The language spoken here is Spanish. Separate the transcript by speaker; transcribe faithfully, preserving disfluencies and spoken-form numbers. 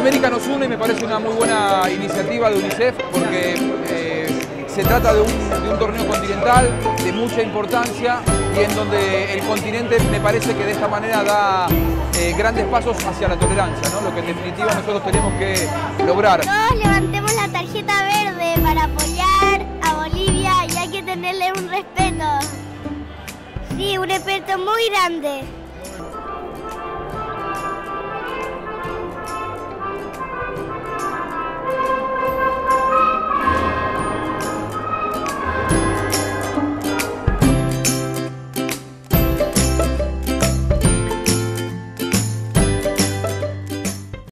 Speaker 1: América nos une y me parece una muy buena iniciativa de UNICEF porque eh, se trata de un, de un torneo continental de mucha importancia y en donde el continente me parece que de esta manera da eh, grandes pasos hacia la tolerancia, ¿no? Lo que en definitiva nosotros tenemos que lograr.
Speaker 2: Todos levantemos la tarjeta verde para apoyar a Bolivia y hay que tenerle un respeto. Sí, un respeto muy grande.